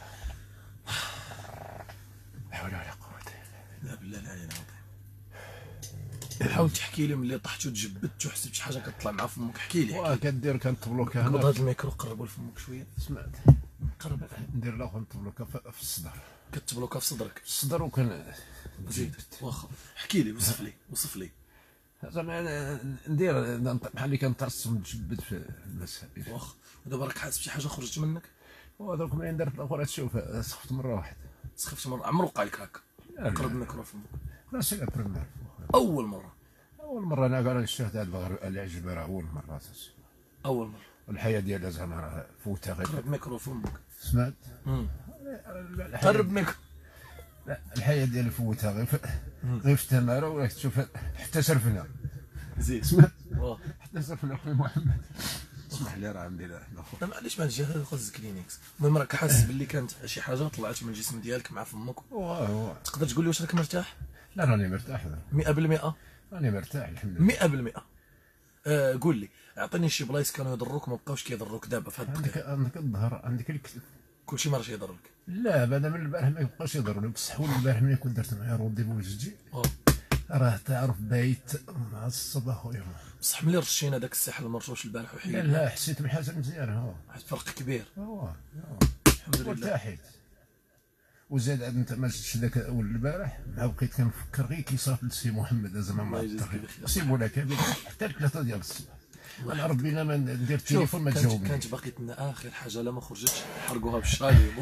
[SPEAKER 2] لا حول ولا قوة
[SPEAKER 3] لا بالله العلي العظيم. حاول تحكي لي ملي طحت وتجبدت وحسيت شي حاجه كتطلع مع فمك، احكي لي.
[SPEAKER 2] واه كدير كنطبلوكا
[SPEAKER 3] قبض
[SPEAKER 2] هنا.
[SPEAKER 3] هذا الميكرو قربوا لفمك شويه.
[SPEAKER 2] سمعت.
[SPEAKER 3] قرب
[SPEAKER 2] ندير له كنطبلوكا في الصدر.
[SPEAKER 3] كتبلوكا في صدرك.
[SPEAKER 2] في الصدر وكان
[SPEAKER 3] زيد واخا احكي لي وصف لي وصف لي.
[SPEAKER 2] زعما ندير بحال اللي كنتعصب نتجبد في المسائل.
[SPEAKER 3] واخا ودابا راك حاسس بشي حاجه خرجت منك؟
[SPEAKER 2] ودرك ملي درت الاخرى تشوف سخفت مره واحده.
[SPEAKER 3] سخفت مره؟ عمرو وقع لك هكا؟ قرب الميكرو فمك.
[SPEAKER 2] لا سي لا بريمير.
[SPEAKER 3] اول مره.
[SPEAKER 2] اول مره انا قال شفت هذا المغرب العجب راه اول مره.
[SPEAKER 3] اول مره.
[SPEAKER 2] والحياه ديالها زعما راه فوتها غير.
[SPEAKER 3] قرب الميكرو فمك.
[SPEAKER 2] سمعت؟
[SPEAKER 3] قرب الميكرو.
[SPEAKER 2] لا الحياه ديالي فوتها غير غير في التماره وراك تشوف حتى سرفنا.
[SPEAKER 3] زيد
[SPEAKER 2] سمعت؟
[SPEAKER 3] واه
[SPEAKER 2] حتى سرفنا اخويا محمد. اسمح لي راه عندي لا
[SPEAKER 3] لا معليش ما تجي خذ كلينكس. المهم راك حاسس باللي كانت شي حاجه طلعت من الجسم ديالك مع فمك.
[SPEAKER 2] واه واه.
[SPEAKER 3] تقدر تقول لي واش راك مرتاح؟
[SPEAKER 2] لا راني مرتاح.
[SPEAKER 3] مئة بالمئة.
[SPEAKER 2] راني مرتاح الحمد لله.
[SPEAKER 3] مئة بالمئة. آه قول لي اعطيني شي بلايص كانوا يضروك ما بقاوش كيضروك دابا في هاد
[SPEAKER 2] عندك
[SPEAKER 3] الدقيقه.
[SPEAKER 2] عندك الظهر عندك الكتف.
[SPEAKER 3] كلشي ما راهش يضرك.
[SPEAKER 2] لا بعدا من البارح ما يبقاش يضرني بصح هو البارح ملي كنت درت معايا رونديفو وجدي
[SPEAKER 3] اه
[SPEAKER 2] راه تعرف بايت مع الصباح خويا.
[SPEAKER 3] بصح ملي رشينا داك الساحل المرشوش البارح
[SPEAKER 2] لا
[SPEAKER 3] وحيد
[SPEAKER 2] لا حسيت بحاجه مزيانه. ها
[SPEAKER 3] واحد الفرق كبير.
[SPEAKER 2] اه
[SPEAKER 3] الحمد لله.
[SPEAKER 2] وارتاحيت. وزاد عاد انت ما شفتش ذاك اول البارح مع بقيت كنفكر غير كي صافي لسي محمد زعما ما سيبو لك حتى ثلاثه ديال الصباح. انا ربي لا ما ندير التليفون ما تجاوبني.
[SPEAKER 3] كانت باقي لنا اخر حاجه لا ما خرجتش حرقوها بالشالي.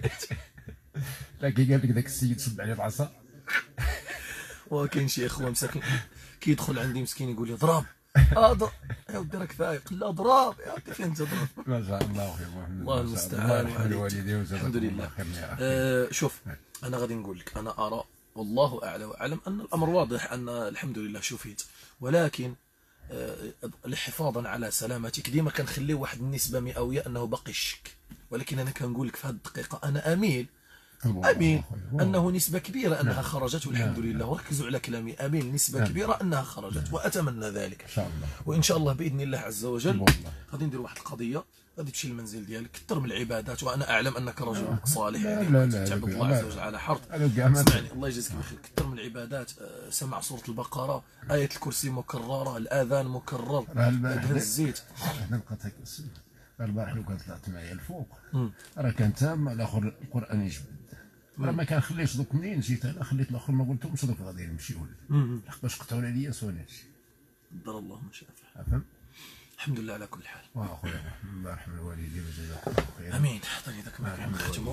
[SPEAKER 2] لا كي قال لك ذاك السيد شد عليه العصا.
[SPEAKER 3] وكاين شي اخوه مساكين كيدخل عندي مسكين يقول لي ضرب اضرب يا ودي راك فايق. لا ضرب يا ودي فين تضرب.
[SPEAKER 2] ما شاء الله اخويا محمد.
[SPEAKER 3] الله المستعان.
[SPEAKER 2] الوالدين
[SPEAKER 3] الحمد لله. آه شوف انا غادي نقول لك انا ارى والله اعلى واعلم ان الامر واضح ان الحمد لله شفيت، ولكن آه حفاظا على سلامتك ديما كنخلي واحد النسبه مئويه انه باقي الشك. ولكن انا كنقول لك في هذه الدقيقه انا اميل امين انه نسبه كبيره انها خرجت والحمد لله. وركزوا على كلامي، امين نسبه كبيره انها خرجت واتمنى ذلك ان شاء الله. وان شاء الله باذن الله عز وجل غادي ندير واحد القضيه، غادي تمشي للمنزل ديالك كثر من العبادات، وانا اعلم انك رجل صالح يعني تعبد الله عز وجل على حرف. اسمعني الله يجزيك بخير، كثر من العبادات، سمع سوره البقره، ايه الكرسي مكرره، الاذان مكرر، دهن الزيت.
[SPEAKER 2] حنا لقيتها البارح لو كانت طلعت معايا الفوق راه كان تام، الاخر القران يجبد، راه ما كنخليش دوك. منين جيت انا خليت الاخر ما قلتهمش، دوك غادي نمشيو باش قطعوا عليا سوا نمشي.
[SPEAKER 3] قدر الله ما شاء فعل.
[SPEAKER 2] فهمت.
[SPEAKER 3] الحمد لله على كل حال.
[SPEAKER 2] واخويا الله يرحم الوالدين وجزاك الله خير.
[SPEAKER 3] امين. عطيني ذاك ما نختموا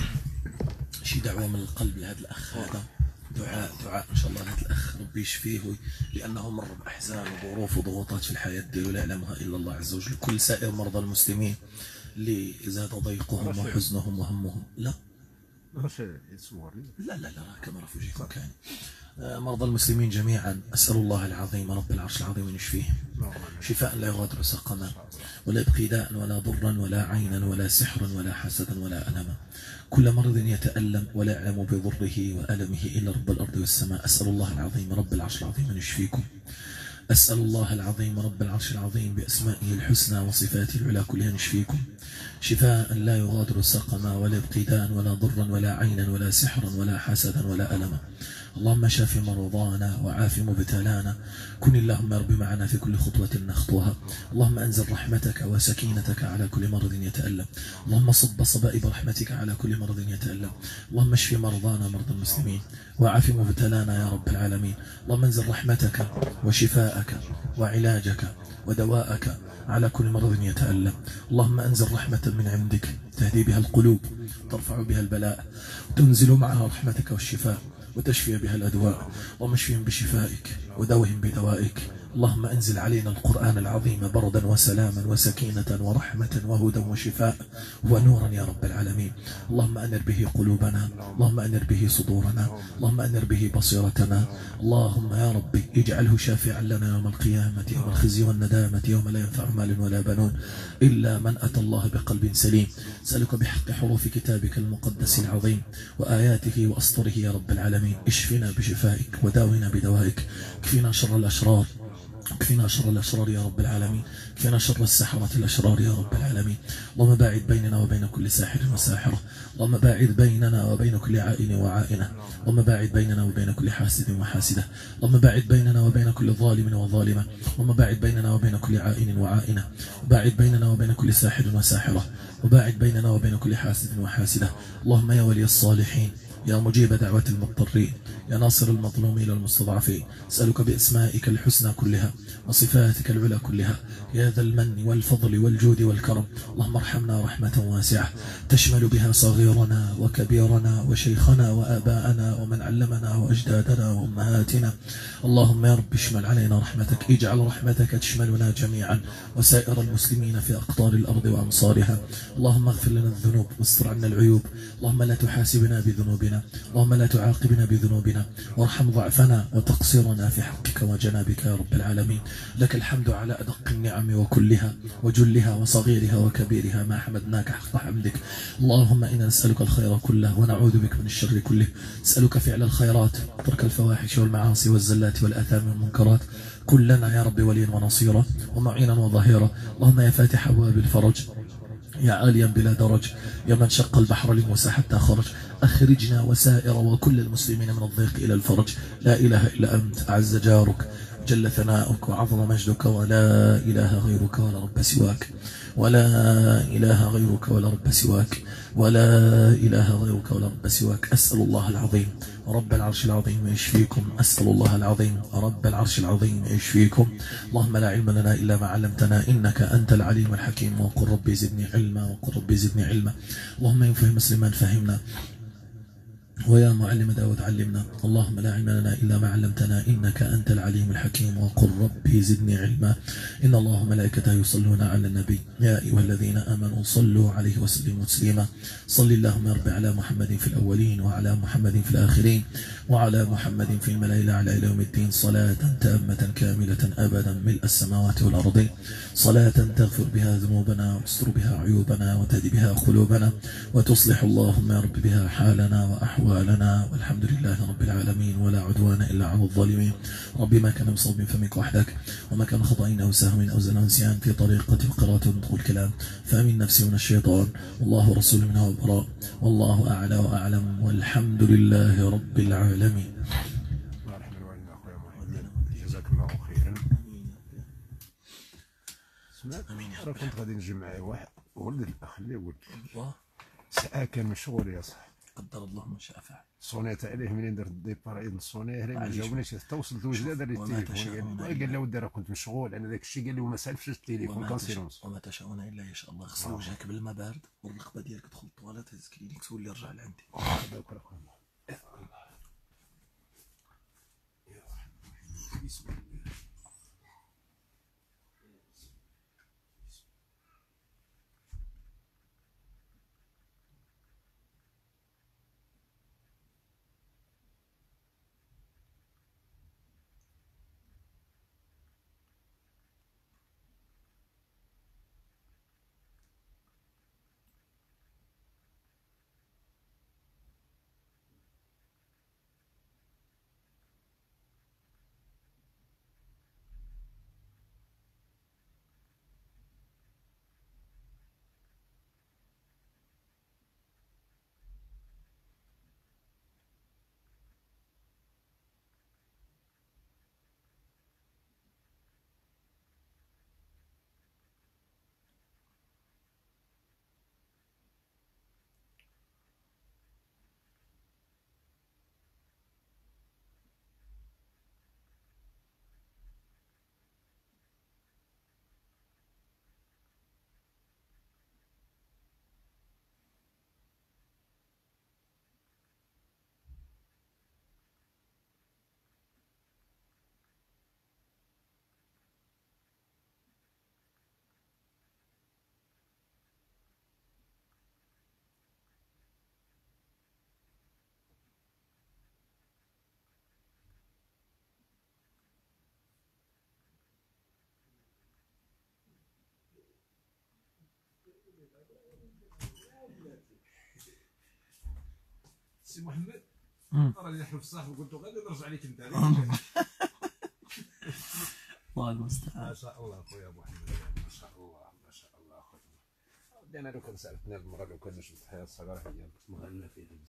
[SPEAKER 3] شي دعوه من القلب لهذا الاخ هذا، دعاء دعاء ان شاء الله لهذا الاخ ربي يشفيه، لانه مر باحزان وظروف وضغوطات في الحياه ديالو لا يعلمها الا الله عز وجل. كل سائر مرضى المسلمين اللي زاد ضيقهم وحزنهم وهمهم، لا لا لا لا كما راه جيكم كان مرضى المسلمين جميعا، أسأل الله العظيم رب العرش العظيم أن يشفيهم شفاء لا يغادر سقما ولا يبقي داء ولا ضرا ولا عينا ولا سحرا ولا حسدا ولا ألما. كل مرض يتألم ولا يعلم بضره وألمه إلا رب الأرض والسماء. أسأل الله العظيم رب العرش العظيم أن يشفيكم. أسأل الله العظيم رب العرش العظيم بأسمائه الحسنى وصفاته العلى كلها أن يشفيكم شفاء لا يغادر سقما ولا يبقي داء ولا ضرا ولا عينا ولا سحرا ولا حسدا ولا ألما. اللهم شاف مرضانا وعاف مبتلانا. كن اللهم رب معنا في كل خطوة نخطوها. اللهم أنزل رحمتك وسكينتك على كل مرض يتألم. اللهم صب صبائب رحمتك على كل مرض يتألم. اللهم اشف مرضانا مرضى المسلمين وعاف مبتلانا يا رب العالمين. اللهم انزل رحمتك وشفاءك وعلاجك ودواءك على كل مرض يتألم. اللهم أنزل رحمة من عندك تهدي بها القلوب ترفع بها البلاء وتنزل معها رحمتك والشفاء وتشفي بها الأدواء. اللهم اشفهم بشفائك ودوهم بدوائك. اللهم أنزل علينا القرآن العظيم بردا وسلاما وسكينة ورحمة وهدى وشفاء ونورا يا رب العالمين. اللهم أنر به قلوبنا، اللهم أنر به صدورنا، اللهم أنر به بصيرتنا. اللهم يا ربي اجعله شافعا لنا يوم القيامة يوم الخزي والندامة يوم لا ينفع مال ولا بنون إلا من أتى الله بقلب سليم. أسألك بحق حروف كتابك المقدس العظيم وآياته وأسطره يا رب العالمين اشفنا بشفائك وداونا بدوائك. كفينا شر الأشرار، كفينا شر الأشرار يا رب العالمين، كفينا شر السحرة الأشرار يا رب العالمين. اللهم باعد بيننا وبين كل ساحر وساحرة. اللهم باعد بيننا وبين كل عائن وعائنة. اللهم باعد بيننا وبين كل حاسد وحاسدة. اللهم باعد بيننا وبين كل ظالم وظالمة. اللهم باعد بيننا وبين كل عائن وعائنة. وباعد بيننا وبين كل ساحر وساحرة. وباعد بيننا وبين كل حاسد وحاسدة. اللهم يا ولي الصالحين، يا مجيب دعوة المضطرين، يا ناصر المظلومين والمستضعفين، أسألك بأسمائك الحسنى كلها وصفاتك العلى كلها يا ذا المن والفضل والجود والكرم. اللهم ارحمنا رحمة واسعة تشمل بها صغيرنا وكبيرنا وشيخنا وآباءنا ومن علمنا وأجدادنا وأمهاتنا. اللهم يا رب اشمل علينا رحمتك، اجعل رحمتك تشملنا جميعا وسائر المسلمين في أقطار الأرض وأمصارها. اللهم اغفر لنا الذنوب واستر عنا العيوب. اللهم لا تحاسبنا بذنوبنا، اللهم لا تعاقبنا بذنوبنا، وارحم ضعفنا وتقصيرنا في حقك وجنابك يا رب العالمين. لك الحمد على أدق النعم وكلها وجلها وصغيرها وكبيرها ما حمدناك حق حمدك. اللهم إنا نسألك الخير كله ونعوذ بك من الشر كله. نسألك فعل الخيرات، ترك الفواحش والمعاصي والزلات والآثام والمنكرات. كلنا يا رب وليا ونصيرا ومعينا وظهيرا. اللهم يا فاتح أبواب الفرج، يا عاليا بلا درج، يا من شق البحر لموسى حتى خرج، أخرجنا وسائر وكل المسلمين من الضيق إلى الفرج. لا إله إلا أنت، أعز جارك، جل ثناؤك وعظم مجدك، ولا إله غيرك ولا رب سواك، ولا إله غيرك ولا رب سواك، ولا إله غيرك ولا رب سواك. أسأل الله العظيم رب العرش العظيم يشفيكم. أسأل الله العظيم رب العرش العظيم يشفيكم. اللهم لا علم لنا إلا ما علمتنا إنك أنت العليم الحكيم. وقل ربي زدني علما، وقل ربي زدني علما. اللهم إن فهم مسلما فهمنا،
[SPEAKER 1] ويا معلم داود علمنا. اللهم لا علم لنا إلا ما علمتنا إنك أنت العليم الحكيم. وقل ربي زدني علما. إن الله وملائكته يصلون على النبي يا أيها الذين آمنوا صلوا عليه وسلموا تسليما. صل اللهم يا رب على محمد في الأولين وعلى محمد في الآخرين وعلى محمد في الملائكة الأعلى إلى يوم الدين صلاة تامة كاملة أبدا ملء السماوات والأرض. صلاة تغفر بها ذنوبنا وتستر بها عيوبنا وتهدي بها قلوبنا وتصلح اللهم يا رب بها حالنا وأحوالنا. والحمد لله رب العالمين ولا عدوان إلا على الظالمين. ربي ما كان بصوب فمنك وحدك وما كان خطأ أو سهو أو زنا نسيان في طريقة وقراءة ونطق الكلام فمن نفسي ومن الشيطان والله رسول منه وبراء والله أعلى وأعلم والحمد لله رب العالمين.
[SPEAKER 2] الله يرحم الوالدين اخويا محمد، جزاك الله خيرا. سمعت راه كنت غادي نجمع واحد ولد الاخ اللي ولد ساعه كان مشغول يا صاحبي،
[SPEAKER 3] قدر الله ما شاء فعل.
[SPEAKER 2] صونيت عليه منين درت الديبار عيد نصوني عليه ما جاوبنيش حتى وصلت لوجده دار لي التليفون قال لي ودي راه كنت مشغول انا داك الشيء قال لي وما سالفش التليفون كان سيلونس.
[SPEAKER 3] وما تشاءون الا ان شاء الله. غسل وجهك بالماء بارد والرقبه ديالك دخل الطواليت هز كلينيك تولي رجع لعندي. بسم الله.
[SPEAKER 2] سي محمد راني نحلف صاحبي قلت له غادي نرجع لك انت. الله
[SPEAKER 3] المستعان.
[SPEAKER 2] ما شاء الله خويا ابو حمد، ما شاء الله ما شاء الله خويا. انا لو كان سالتني المره لو كان نشوف الحياه الصغيره هي مغنى فيها.